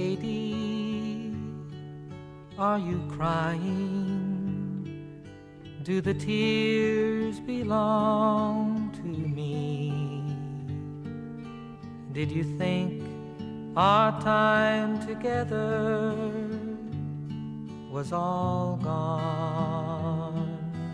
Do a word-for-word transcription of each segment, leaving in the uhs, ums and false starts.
Lady, are you crying? Do the tears belong to me? Did you think our time together was all gone?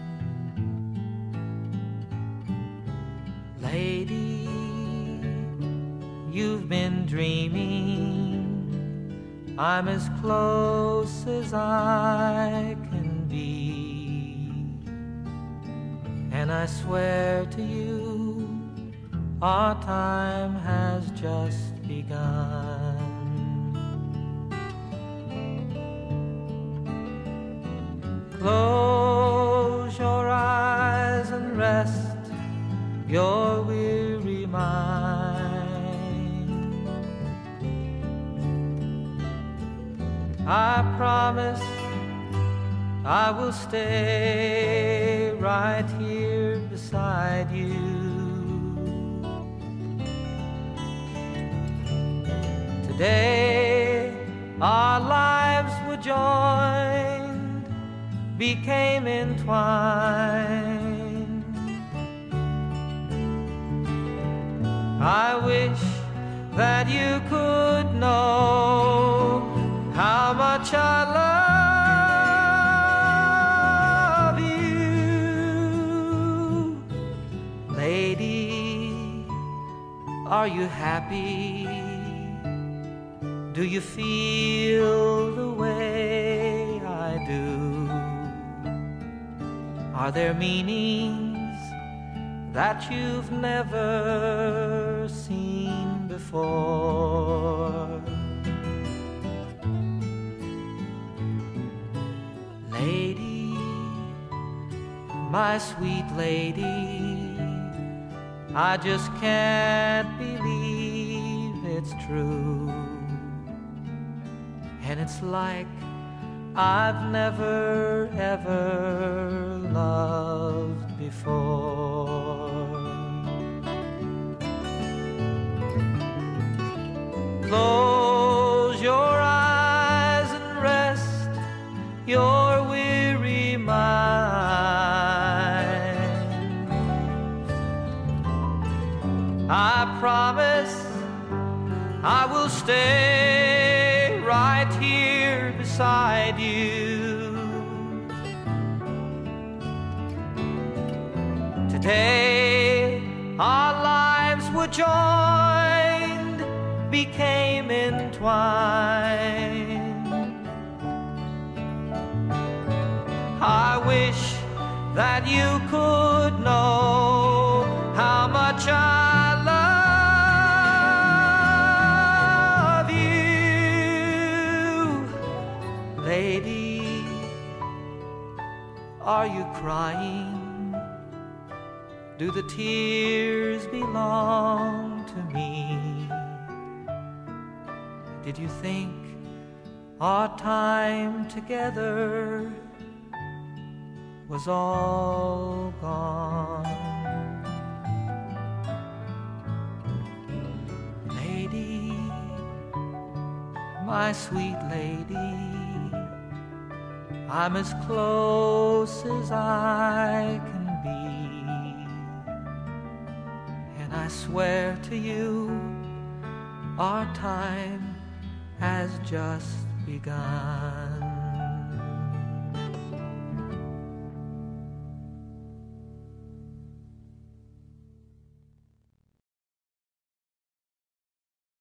Lady, you've been dreaming. I'm as close as I can be, and I swear to you, our time has just begun. Close your eyes and rest your weary mind. I promise I will stay right here beside you. Today our lives were joined, became entwined. I wish that you could know how much I love you. Lady, are you happy? Do you feel the way I do? Are there meanings that you've never seen before? Lady, my sweet lady, I just can't believe it's true. And it's like I've never ever loved before. Close your eyes and rest your weary mind. I promise I will stay right here beside you. Today our lives were joined, became entwined. I wish that you could know how much I love you. Lady, are you crying? Do the tears belong to me? Did you think our time together was all gone? Lady, my sweet lady, I'm as close as I can be, and I swear to you, our time has just begun.